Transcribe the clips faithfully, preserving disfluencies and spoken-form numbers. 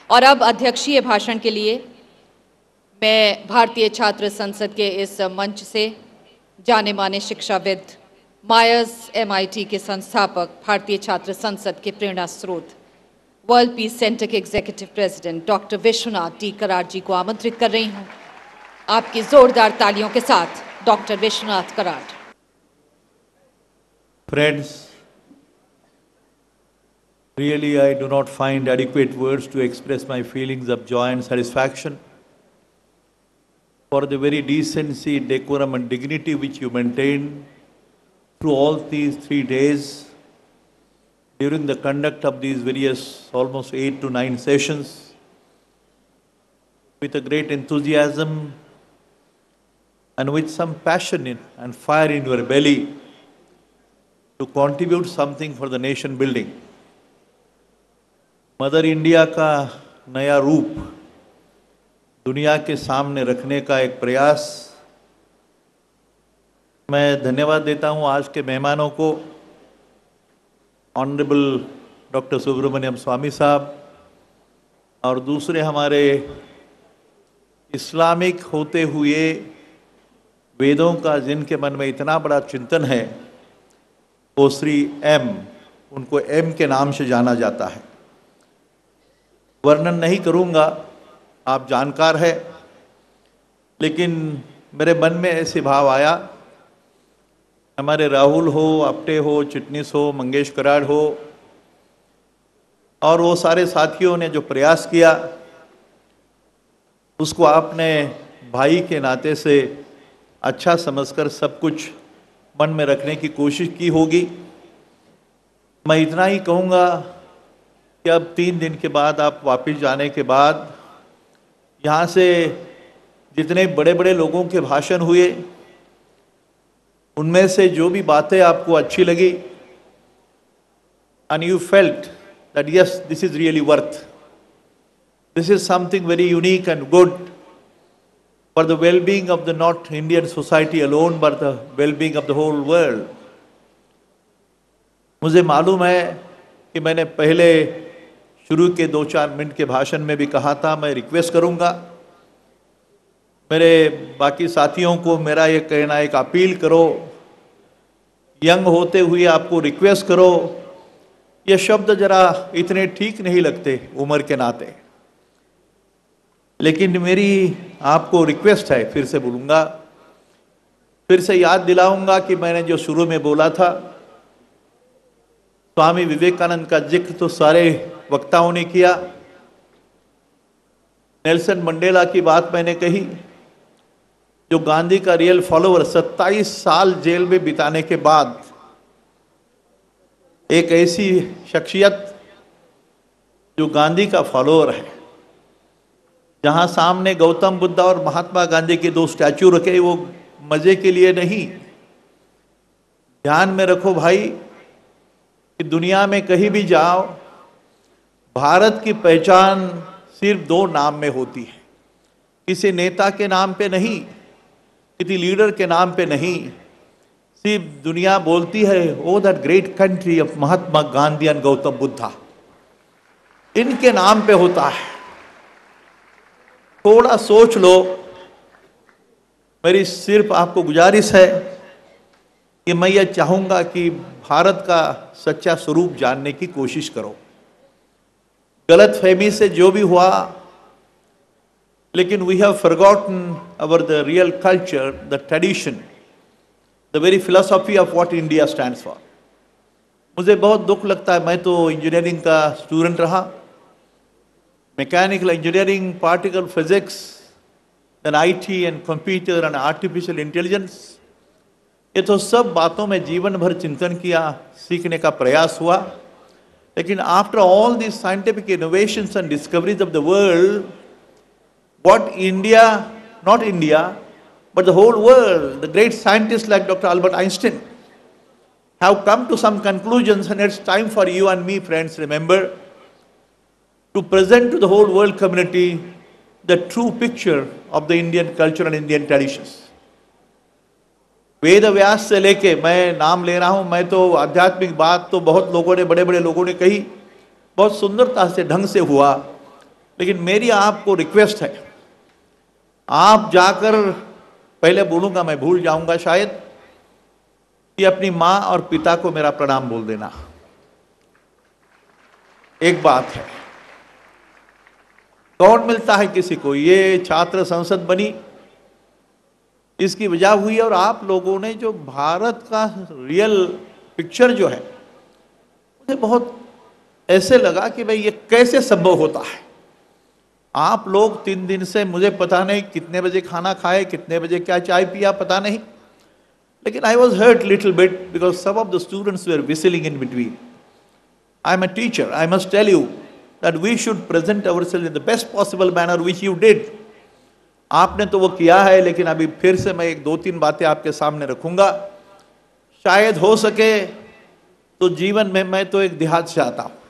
और अब अध्यक्षीय भाषण के लिए मैं भारतीय छात्र संसद के इस मंच से जाने माने शिक्षाविद, मायर्स एमआईटी के संस्थापक, भारतीय छात्र संसद के प्रेरणा स्रोत, वर्ल्ड पीस सेंटर के executive president doctor Vishwanath D Karad जी को आमंत्रित कर रही हूं। आपकी जोरदार तालियों के साथ doctor Vishwanath Karad. Friends, really I do not find adequate words to express my feelings of joy and satisfaction for the very decency, decorum and dignity which you maintained through all these three days during the conduct of these various almost eight to nine sessions with a great enthusiasm and with some passion in, and fire in your belly to contribute something for the nation building. Mother India का नया रूप दुनिया के सामने रखने का एक प्रयास। मैं धन्यवाद देता हूं आज के मेहमानों को, ऑनरेबल डॉक्टर सुब्रमण्यम स्वामी साहब और दूसरे हमारे इस्लामिक होते हुए वेदों का जिनके मन में इतना बड़ा चिंतन है, वो श्री एम, उनको एम के नाम से जाना जाता है। वर्णन नहीं करूंगा, आप जानकार है, लेकिन मेरे मन में ऐसे भाव आया, हमारे राहुल हो, आपटे हो, चिटनीस हो, मंगेश कराड़ हो और वो सारे साथियों ने जो प्रयास किया उसको आपने भाई के नाते से अच्छा समझकर सब कुछ मन में रखने की कोशिश की होगी। मैं इतना ही कहूँगा कि अब तीन दिन के बाद आप वापस जाने के बाद यहाँ से जितने बड़े बड़े लोगों के भाषण हुए उनमें से जो भी बातें आपको अच्छी लगी and you felt that yes, this is really worth, this is something very unique and good for the well-being of the not Indian society alone but the well-being of the whole world. मुझे मालूम है कि मैंने पहले शुरू के दो चार मिनट के भाषण में भी कहा था, मैं रिक्वेस्ट करूंगा मेरे बाकी साथियों को, मेरा ये कहना एक अपील करो, यंग होते हुए आपको रिक्वेस्ट करो, ये शब्द जरा इतने ठीक नहीं लगते उम्र के नाते, लेकिन मेरी आपको रिक्वेस्ट है, फिर से बोलूँगा, फिर से याद दिलाऊंगा कि मैंने जो शुरू में बोला था, स्वामी विवेकानंद का जिक्र तो सारे वक्ताओं ने किया, नेल्सन मंडेला की बात मैंने कही, जो गांधी का रियल फॉलोवर सत्ताईस साल जेल में बिताने के बाद एक ऐसी शख्सियत जो गांधी का फॉलोअर है, जहां सामने गौतम बुद्ध और महात्मा गांधी के दो स्टैचू रखे, वो मजे के लिए नहीं। ध्यान में रखो भाई कि दुनिया में कहीं भी जाओ, भारत की पहचान सिर्फ दो नाम में होती है, किसी नेता के नाम पे नहीं, किसी लीडर के नाम पे नहीं, सिर्फ दुनिया बोलती है oh that great country of Mahatma Gandhi and Gautam Buddha, इनके नाम पे होता है। थोड़ा सोच लो, मेरी सिर्फ आपको गुजारिश है कि मैं ये चाहूंगा कि भारत का सच्चा स्वरूप जानने की कोशिश करो। गलत फहमी से जो भी हुआ, लेकिन we have forgotten our the real culture, the tradition, the very philosophy of what India stands for. मुझे बहुत दुख लगता है, मैं तो इंजीनियरिंग का स्टूडेंट रहा, mechanical engineering, particle physics, then IT and computer and artificial intelligence, ये तो सब बातों में जीवन भर चिंतन किया, सीखने का प्रयास हुआ, लेकिन after all this scientific innovations and discoveries of the world, what India, not India but the whole world, the great scientists like Doctor Albert Einstein have come to some conclusions, and it's time for you and me, friends, remember, to present to the whole world community the true picture of the Indian culture and Indian traditions. Ved Vyas से लेके, मैं नाम ले रहा हूँ, मैं तो आध्यात्मिक बात तो बहुत लोगों ने, बड़े बड़े लोगों ने कही, बहुत सुंदरता से ढंग से हुआ, लेकिन मेरी आपको रिक्वेस्ट है, आप जाकर, पहले बोलूंगा मैं भूल जाऊंगा शायद, कि अपनी मां और पिता को मेरा प्रणाम बोल देना। एक बात है, कौन मिलता है किसी को, ये छात्र संसद बनी इसकी वजह हुई, और आप लोगों ने जो भारत का रियल पिक्चर जो है, मुझे बहुत ऐसे लगा कि भाई ये कैसे संभव होता है। आप लोग तीन दिन से, मुझे पता नहीं कितने बजे खाना खाए, कितने बजे क्या चाय पिया, पता नहीं, लेकिन I was hurt little bit because some of the students were whistling in between. I am a teacher, I must tell you that we should present ourselves in the best possible manner which you did. आपने तो वो किया है, लेकिन अभी फिर से मैं एक दो तीन बातें आपके सामने रखूंगा। शायद हो सके तो जीवन में, मैं तो एक देहात से आता हूं,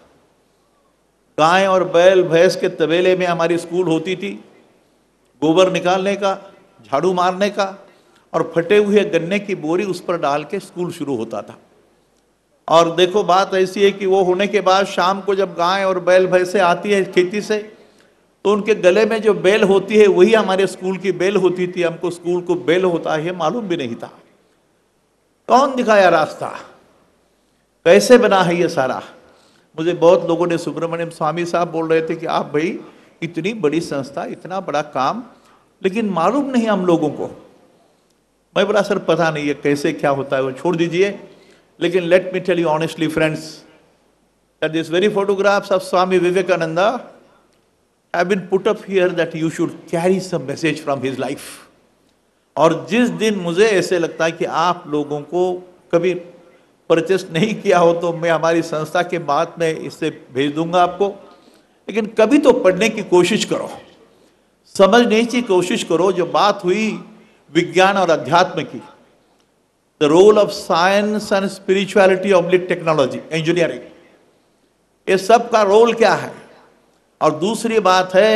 गाय और बैल भैंस के तबेले में हमारी स्कूल होती थी, गोबर निकालने का, झाड़ू मारने का, और फटे हुए गन्ने की बोरी उस पर डाल के स्कूल शुरू होता था। और देखो बात ऐसी है कि वो होने के बाद शाम को जब गाय और बैल भैंसें आती है खेती से, तो उनके गले में जो बेल होती है वही हमारे स्कूल की बेल होती थी। हमको स्कूल को बेल होता है मालूम भी नहीं था। कौन दिखाया रास्ता, कैसे बना है ये सारा? मुझे बहुत लोगों ने, सुब्रमण्यम स्वामी साहब बोल रहे थे कि आप भाई इतनी बड़ी संस्था, इतना बड़ा काम, लेकिन मालूम नहीं हम लोगों को। मैं बोला सर पता नहीं है कैसे क्या होता है, वो छोड़ दीजिए। लेकिन let me tell you honestly friends that this very photographs of Swami Vivekananda have been put up here that you should carry some message from his life. और जिस दिन मुझे ऐसे लगता है कि आप लोगों को कभी परचेस नहीं किया हो, तो मैं हमारी संस्था के बाद में इससे भेज दूंगा आपको, लेकिन कभी तो पढ़ने की कोशिश करो, समझने की कोशिश करो। जो बात हुई विज्ञान और अध्यात्म की, the role of science and spirituality of technology, engineering, ये सब का रोल क्या है। और दूसरी बात है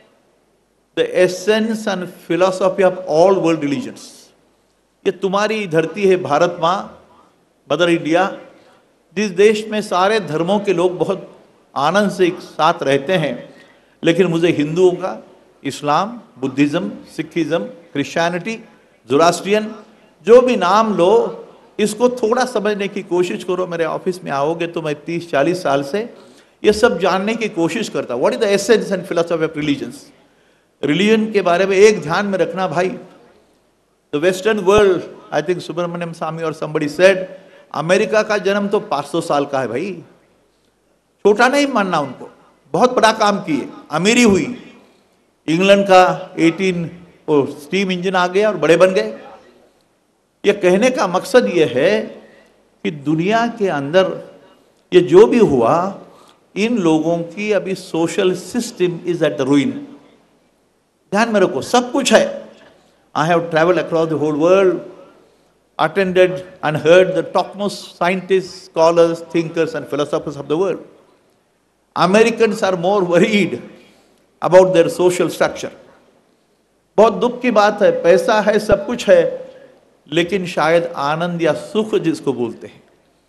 the essence and philosophy of all world religions. ये तुम्हारी धरती है भारत माँ, मदर इंडिया, जिस देश में सारे धर्मों के लोग बहुत आनंद से एक साथ रहते हैं। लेकिन मुझे हिंदुओं का, इस्लाम, बुद्धिज्म, सिखिज्म, क्रिश्चियनिटी, ज़ोरास्ट्रियन, जो भी नाम लो, इसको थोड़ा समझने की कोशिश करो। मेरे ऑफिस में आओगे तो मैं तीस चालीस साल से ये सब जानने की कोशिश करता हूँ। What is the essence and philosophy of religions. Religion के बारे में एक ध्यान में रखना भाई, the western world, I think Subramanian Swamy और समबडी सेड, अमेरिका का जन्म तो पाँच सौ साल का है भाई, छोटा नहीं मानना उनको, बहुत बड़ा काम किए, अमीरी हुई। इंग्लैंड का अठारह ओ स्टीम इंजन आ गया और बड़े बन गए। ये कहने का मकसद ये है कि दुनिया के अंदर ये जो भी हुआ, इन लोगों की अभी social system is at the ruin. ध्यान में रखो, सब कुछ है। I have travelled across the whole world, attended and heard the topmost scientists, scholars, thinkers and philosophers of the world. Americans are more worried about their social structure. बहुत दुख की बात है, पैसा है, सब कुछ है, लेकिन शायद आनंद या सुख जिसको बोलते हैं,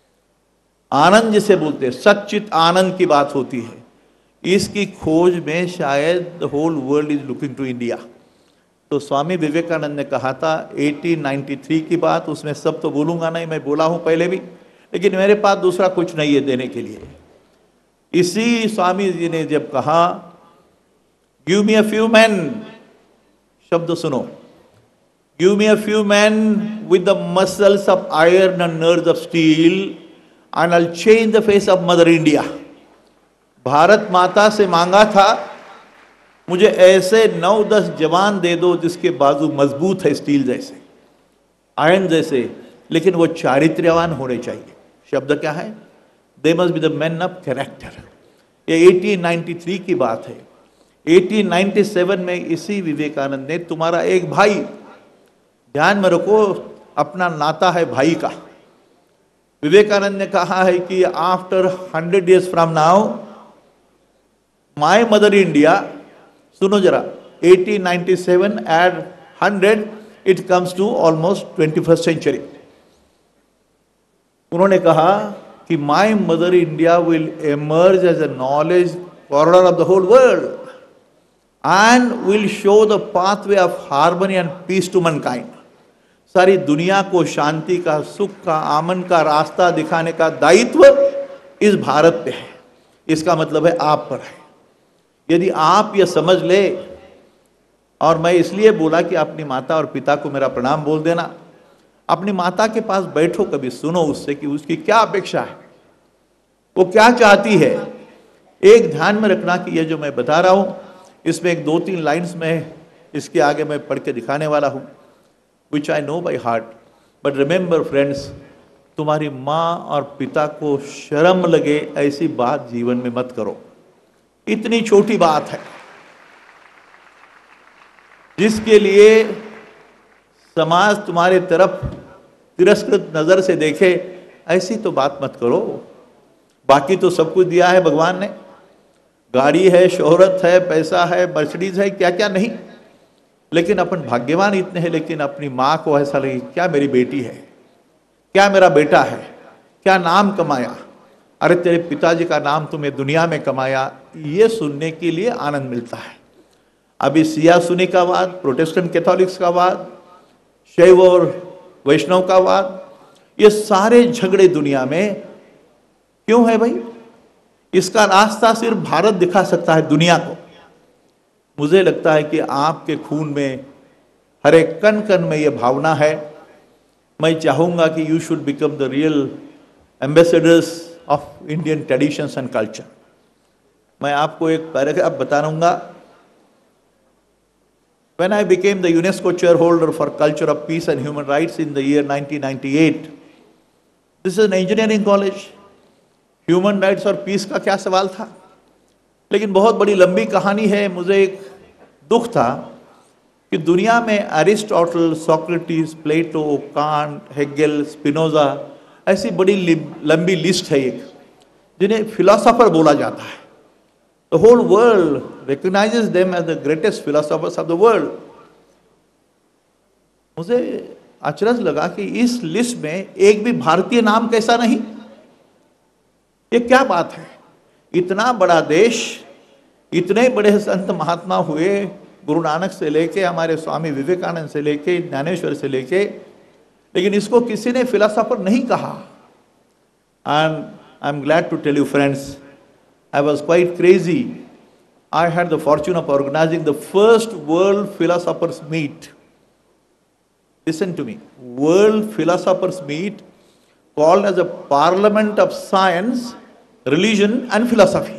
आनंद जिसे बोलते हैं, सच्चित आनंद की बात होती है, इसकी खोज में शायद the whole world is looking to India. तो स्वामी विवेकानंद ने कहा था अठारह सौ तिरानवे की बात, उसमें सब तो बोलूंगा नहीं, मैं बोला हूं पहले भी, लेकिन मेरे पास दूसरा कुछ नहीं है देने के लिए। इसी स्वामी जी ने जब कहा give me a few man, शब्द सुनो, give me a few man with the muscles of iron and nerves of steel and I will change the face of mother India. Bharat माता से मांगा था मुझे ऐसे नौ दस जवान दे दो जिसके बाजू मजबूत है स्टील जैसे, आयरन जैसे, लेकिन वो चारित्र्यवान होने चाहिए। शब्द क्या है? They must be the man of character. ये अठारह सौ तिरानवे की बात है। अठारह सौ सत्तानवे में इसी विवेकानंद ने, तुम्हारा एक भाई, ध्यान में रखो, अपना नाता है भाई का। विवेकानंद ने कहा है कि after hundred years from now my mother India, सुनो जरा, अठारह सौ सत्तानवे add hundred, it comes to almost twenty first century. उन्होंने कहा कि my mother India will emerge as a knowledge corner of the whole world. and will show the pathway of harmony and peace to mankind. सारी दुनिया को शांति का, सुख का, आमन का रास्ता दिखाने का दायित्व इस भारत पे है। इसका मतलब है आप पर है। यदि आप ये समझ ले, और मैं इसलिए बोला कि अपनी माता और पिता को मेरा प्रणाम बोल देना। अपनी माता के पास बैठो, कभी सुनो उससे कि उसकी क्या अपेक्षा है, वो क्या चाहती है। एक ध्यान में रखना कि ये जो मैं बता रहा हूं, इसमें एक दो तीन लाइंस में इसके आगे मैं पढ़ के दिखाने वाला हूं, which I know by heart. But remember friends, तुम्हारी माँ और पिता को शर्म लगे ऐसी बात जीवन में मत करो। इतनी छोटी बात है जिसके लिए समाज तुम्हारे तरफ तिरस्कृत नजर से देखे, ऐसी तो बात मत करो। बाकी तो सब कुछ दिया है भगवान ने, गाड़ी है, शोहरत है, पैसा है, मर्सिडीज है, क्या क्या नहीं, लेकिन अपन भाग्यवान इतने हैं। लेकिन अपनी माँ को ऐसा लगे क्या मेरी बेटी है, क्या मेरा बेटा है, क्या नाम कमाया, अरे तेरे पिताजी का नाम तुम्हें दुनिया में कमाया, ये सुनने के लिए आनंद मिलता है। अभी सिया सुनी का वाद, प्रोटेस्टेंट कैथोलिक्स का वाद, शैव और वैष्णव का वाद, ये सारे झगड़े दुनिया में क्यों है भाई? इसका रास्ता सिर्फ भारत दिखा सकता है दुनिया को। मुझे लगता है कि आपके खून में, हर एक कण कण में ये भावना है। मैं चाहूंगा कि you should become the real ambassadors of Indian traditions and culture. मैं आपको एक पैराग्राफ बता दूंगा। When I became the UNESCO chairholder for culture of peace and human rights in the year nineteen ninety-eight, this is an engineering college. Human rights और peace का क्या सवाल था, लेकिन बहुत बड़ी लंबी कहानी है। मुझे एक दुख था कि दुनिया में Aristotle, Socrates, Plato, Kant, Hegel, Spinoza, ऐसी बड़ी लंबी लिस्ट है एक, जिन्हें फिलोसोफर बोला जाता है। The whole world recognises them as the greatest philosophers of the world. मुझे अचरज लगा कि इस लिस्ट में एक भी भारतीय नाम कैसा नहीं। ये क्या बात है? इतना बड़ा देश, इतने बड़े संत महात्मा हुए, गुरु नानक से लेके हमारे स्वामी विवेकानंद से लेके ज्ञानेश्वर से लेके, लेकिन इसको किसी ने फिलोसोफर नहीं कहा। And I am glad to tell you friends, I was quite crazy. I had the fortune of organising the first world philosophers meet. Listen to me, world philosophers meet called as a parliament of science, religion and philosophy।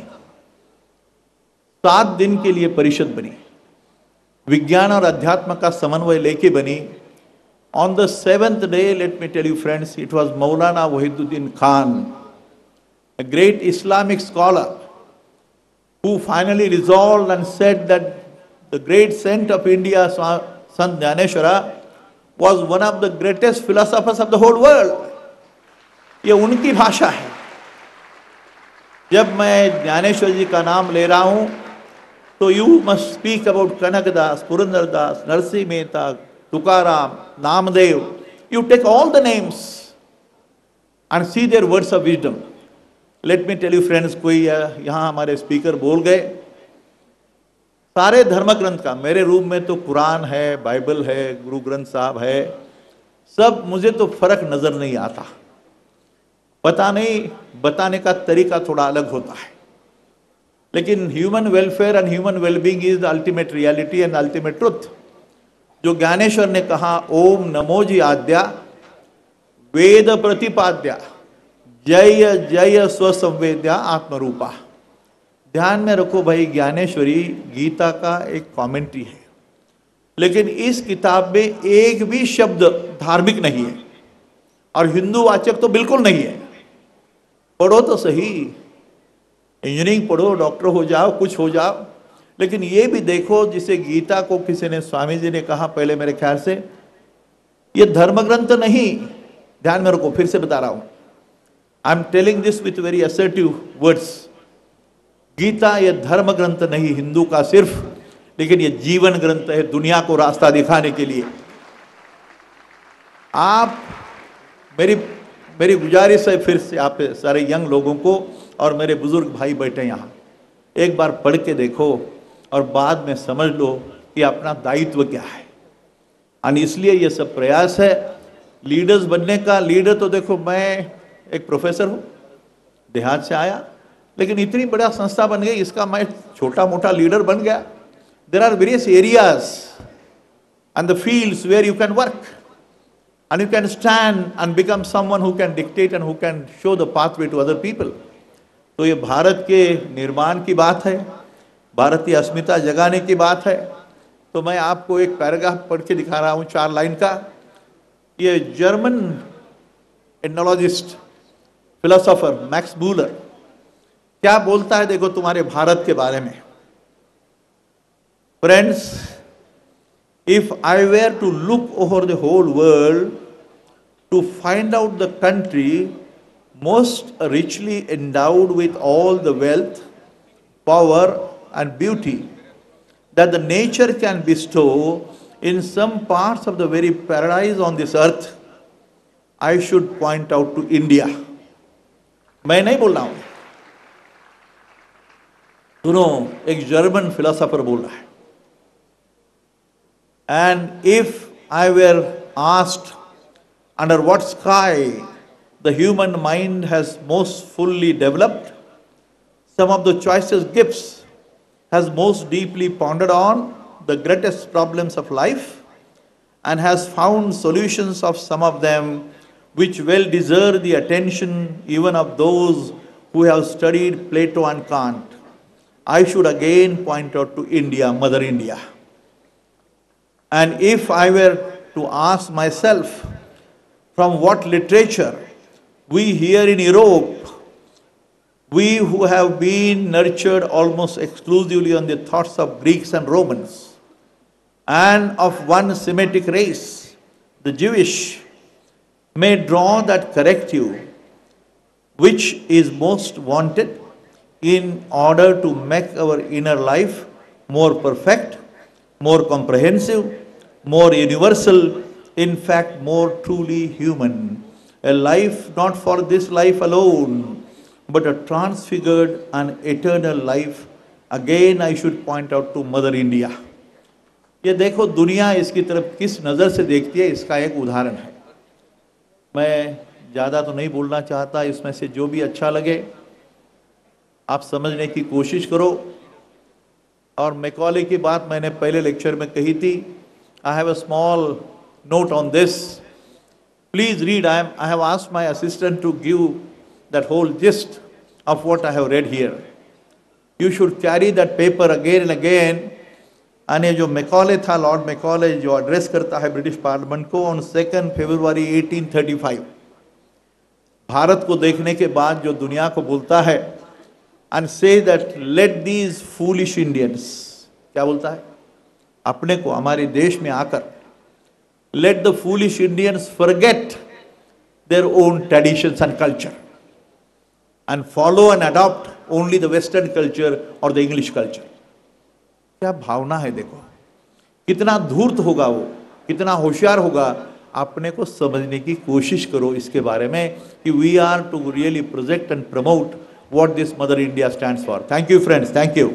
सात दिन के लिए परिषद बनी, विज्ञान और अध्यात्म का समन्वय लेके बनी। On the seventh day, let me tell you friends, it was Maulana Wahiduddin Khan, a great Islamic scholar, who finally resolved and said that the great saint of India, Sant Jnaneshwara, was one of the greatest philosophers of the whole world। ये उनकी भाषा है। जब मैं ज्ञानेश्वर जी का नाम ले रहा हूं तो you must speak about Kanakadas, Purandardas, Narsinh Mehta, Tukaram, Namdev. You take all the names and see their words of wisdom. Let me tell you friends, कोई यहाँ हमारे स्पीकर बोल गए, सारे धर्म ग्रंथ का, मेरे रूम में तो कुरान है, बाइबल है, गुरु ग्रंथ साहब है, सब, मुझे तो फर्क नजर नहीं आता। पता नहीं, बताने का तरीका थोड़ा अलग होता है, लेकिन human welfare and human wellbeing is the ultimate reality and ultimate truth. जो ज्ञानेश्वर ने कहा, ओम नमो जी आद्या, वेद प्रतिपाद्या, जय जय स्वसंवेद्या आत्मरूपा। ध्यान में रखो भाई, ज्ञानेश्वरी गीता का एक कमेंट्री है, लेकिन इस किताब में एक भी शब्द धार्मिक नहीं है और हिंदू वाचक तो बिल्कुल नहीं है। पढ़ो तो सही, इंजीनियरिंग पढ़ो, डॉक्टर हो जाओ, कुछ हो जाओ, लेकिन ये भी देखो, जिसे गीता को किसी ने, स्वामी जी ने कहा पहले मेरे ख्याल से, ये धर्म ग्रंथ नहीं। ध्यान में रखो, फिर से बता रहा हूं, I am telling this with very assertive words. Gita ये धर्म ग्रंथ नहीं हिंदू का सिर्फ, लेकिन ये जीवन ग्रंथ है दुनिया को रास्ता दिखाने के लिए। आप, मेरी मेरी गुजारिश है फिर से आप सारे यंग लोगों को, और मेरे बुजुर्ग भाई बैठे यहाँ, एक बार पढ़ के देखो। और बाद में समझ लो कि अपना दायित्व क्या है। और इसलिए ये सब प्रयास है लीडर्स बनने का। लीडर तो देखो, मैं एक प्रोफेसर हूँ, देहात से आया, लेकिन इतनी बड़ा संस्था बन गई, इसका मैं छोटा मोटा लीडर बन गया। There are various areas and the fields where you can work and you can stand and become someone who can dictate and who can show the pathway to other people. तो ये भारत के निर्माण की बात है, भारतीय अस्मिता जगाने की बात है। तो मैं आपको एक पैराग्राफ पढ़ के दिखा रहा हूँ, चार लाइन का। ये German ethnologist philosopher Max Muller क्या बोलता है, देखो तुम्हारे भारत के बारे में। Friends, if I were to look over the whole world to find out the country most richly endowed with all the wealth, power and beauty that the nature can bestow in some parts of the very paradise on this earth, I should point out to India. मैं नहीं बोल रहा हूं, सुनो, एक German philosopher बोल रहा है। And if I were asked under what sky the human mind has most fully developed, some of the choicest gifts, has most deeply pondered on the greatest problems of life, and has found solutions of some of them which well deserve the attention even of those who have studied Plato and Kant, I should again point out to India, Mother India. And if I were to ask myself from what literature we here in Europe, we who have been nurtured almost exclusively on the thoughts of Greeks and Romans, and of one Semitic race, the Jewish, may draw that corrective which is most wanted in order to make our inner life more perfect, more comprehensive, more universal, in fact more truly human. A life not for this life alone, but a transfigured and eternal life. Again I should point out to Mother India. ये देखो दुनिया इसकी तरफ किस नज़र से देखती है, इसका एक उदाहरण है। मैं ज़्यादा तो नहीं बोलना चाहता, इसमें से जो भी अच्छा लगे आप समझने की कोशिश करो। और मैकॉले की बात मैंने पहले लेक्चर में कही थी। I have a small note on this. Please read. I, am, I have asked my assistant to give that whole gist of what I have read here. You should carry that paper again and again. And ये जो Macaulay था, Lord Macaulay, जो address करता है British parliament को on second February eighteen thirty five, Bharat को देखने के बाद जो दुनिया को बोलता है, and say that let these foolish Indians, क्या बोलता है अपने को, हमारे देश में आकर, let the foolish Indians forget their own traditions and culture and follow and adopt only the Western culture or the English culture. क्या भावना है, देखो कितना धूर्त होगा वो, कितना होशियार होगा। अपने को समझने की कोशिश करो इसके बारे में कि we are to really project and promote what this Mother India stands for. Thank you friends, thank you.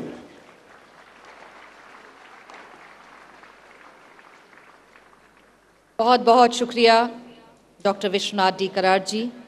बहुत बहुत शुक्रिया डॉक्टर विश्वनाथ डी कराड जी।